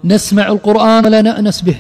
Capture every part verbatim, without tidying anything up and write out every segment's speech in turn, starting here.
نسمع القرآن ولا نأنس به،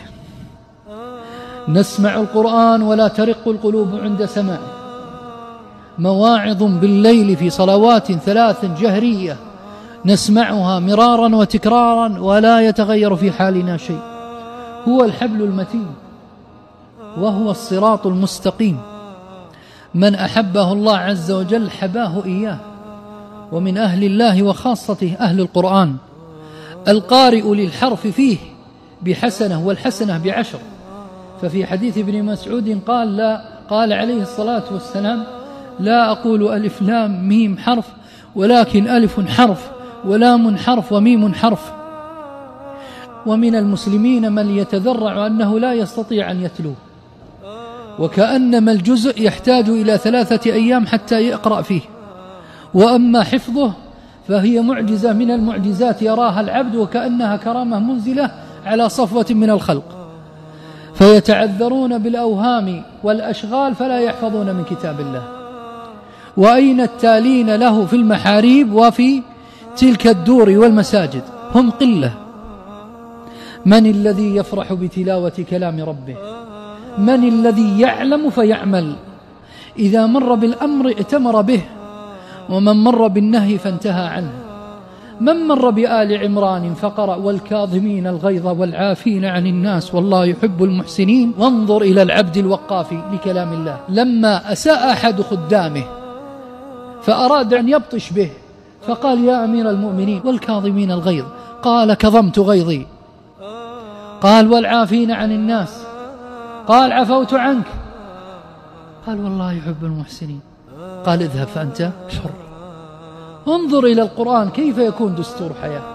نسمع القرآن ولا ترق القلوب عند سماعه. مواعظ بالليل في صلوات ثلاث جهرية نسمعها مرارا وتكرارا ولا يتغير في حالنا شيء. هو الحبل المتين وهو الصراط المستقيم، من أحبه الله عز وجل حباه إياه. ومن أهل الله وخاصته أهل القرآن. القارئ للحرف فيه بحسنة والحسنة بعشر. ففي حديث ابن مسعود قال لا قال عليه الصلاة والسلام: لا أقول ألف لام ميم حرف، ولكن ألف حرف ولام حرف وميم حرف. ومن المسلمين من يتذرع أنه لا يستطيع أن يتلو، وكأنما الجزء يحتاج إلى ثلاثة أيام حتى يقرأ فيه. وأما حفظه فهي معجزة من المعجزات يراها العبد وكأنها كرامة منزلة على صفوة من الخلق، فيتعذرون بالأوهام والأشغال فلا يحفظون من كتاب الله. وأين التالين له في المحاريب وفي تلك الدور والمساجد؟ هم قلة. من الذي يفرح بتلاوة كلام ربه؟ من الذي يعلم فيعمل؟ إذا مر بالأمر ائتمر به، ومن مر بالنهي فانتهى عنه. من مر بآل عمران فقرأ: والكاظمين الغيظ والعافين عن الناس والله يحب المحسنين. وانظر إلى العبد الوقاف لكلام الله. لما أساء أحد خدامه فأراد أن يبطش به فقال: يا أمير المؤمنين والكاظمين الغيظ، قال: كظمت غيظي. قال: والعافين عن الناس، قال: عفوت عنك. قال: والله يحب المحسنين. قال: اذهب فأنت حر. انظر إلى القرآن كيف يكون دستور حياة.